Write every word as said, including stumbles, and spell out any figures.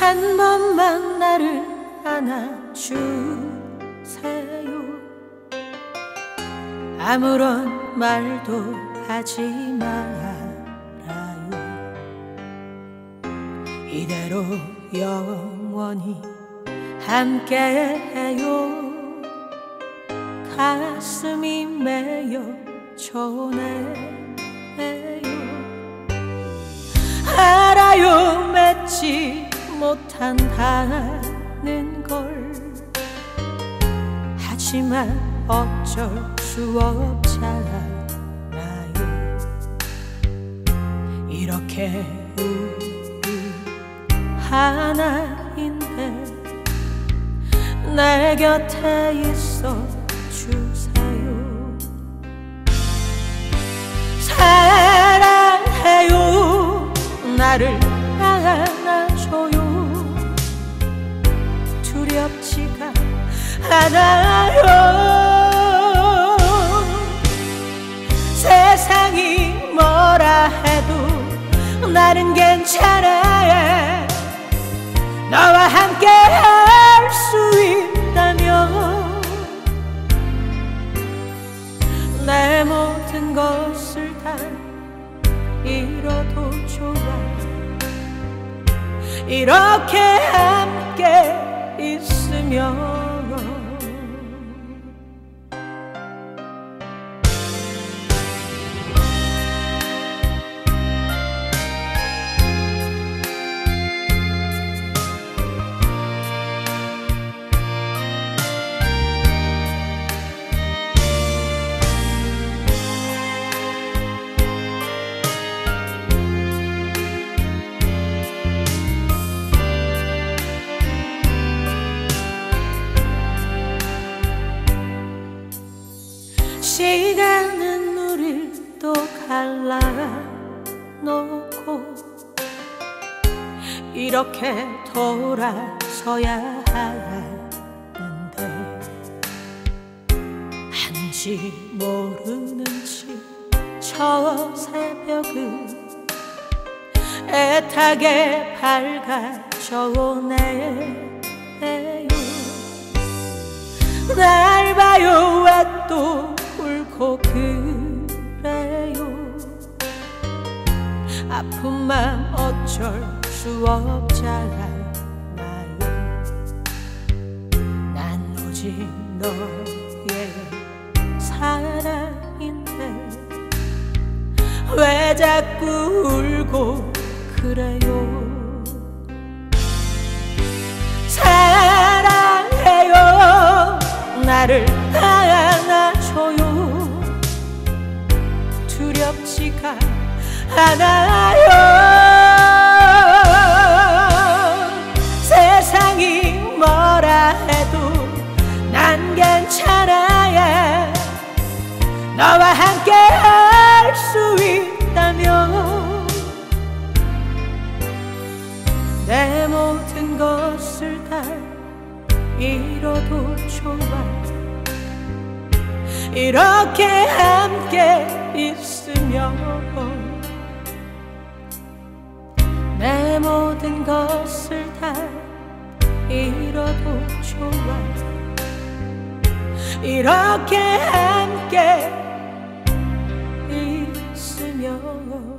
한 번만 나를 안아주세요. 아무런 말도 하지 말아요. 이대로 영원히 함께해요. 가슴이 메여 초내요. 알아요, 맺지 못한다는 걸. 하지만 어쩔 수 없잖아요. 이렇게 우리 하나인데 내 곁에 있어 주세요. 사랑해요. 나를 안아줘요. 두렵지가 않아요. 세상이 뭐라 해도 나는 괜찮아. 너와 함께 할 수 있다면 내 모든 것을 다 잃어도 좋아. 이렇게 함께 있으면. 시간은 우릴 또 갈라놓고 이렇게 돌아서야 하는데 한지 모르는 채 저 새벽은 애타게 밝아져오네요. 날 봐요, 왜 또 울고 그래요. 아픈 맘 어쩔 수 없잖아요. 난 오직 너의 사랑인데 왜 자꾸 울고 그래요. 사랑해요. 나를 안아줘요. 두렵지가 않아요. 세상이 뭐라 해도 난 괜찮아. 너와 함께 할 수 있다면 내 모든 것을 다 잃어도 좋아. 이렇게 함께 있으면 내 모든 것을 다 잃어도 좋아. 이렇게 함께 있으면